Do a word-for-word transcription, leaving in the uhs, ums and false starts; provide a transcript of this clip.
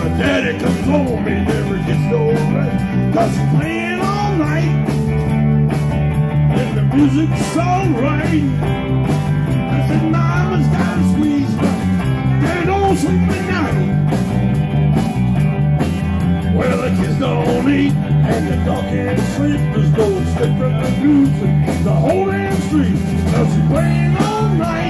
my daddy comes home, he never gets no rest, 'cause he's playing all night, and the music's alright. I said, Mama's got a squeeze, but they don't sleep at night. Well, the kids don't eat, and the dog can't sleep. There's no sleep from the music the whole damn street, 'cause he's playing all night.